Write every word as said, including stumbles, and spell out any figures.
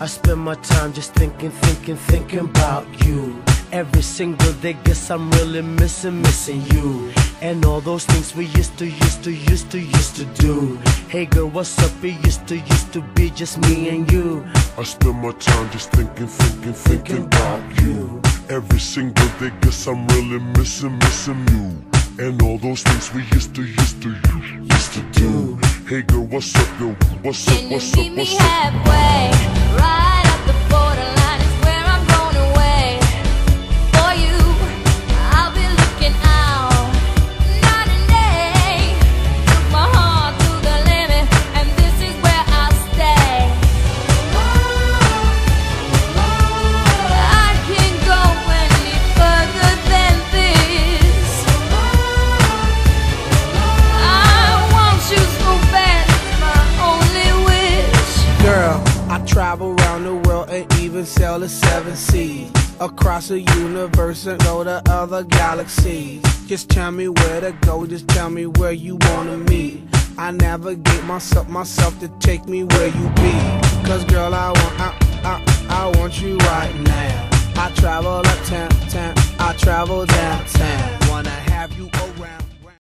I spend my time just thinking, thinking, thinking about you. Every single day, guess I'm really missing, missing you. And all those things we used to, used to, used to, used to do. Hey girl, what's up? It used to, used to be just me and you. I spend my time just thinking, thinking, thinking about you. Every single day, guess I'm really missing, missing you. And all those things we used to, used to, used to do. Hey girl, what's up, yo? What's up, what's up, what's up? Can you meet me halfway? Right up the borderline is where I'm going away. For you, I'll be looking out night and day. Took my heart to the limit, and this is where I'll stay. I can't go any further than this. I want you so bad, it's my only wish. Girl, I travel around the world and even sail the seven seas. Across the universe and go to other galaxies. Just tell me where to go, just tell me where you wanna meet. I navigate myself, myself to take me where you be. Cause girl, I want, I, I, I want you right now. I travel uptown, town, I travel downtown. Wanna have you around.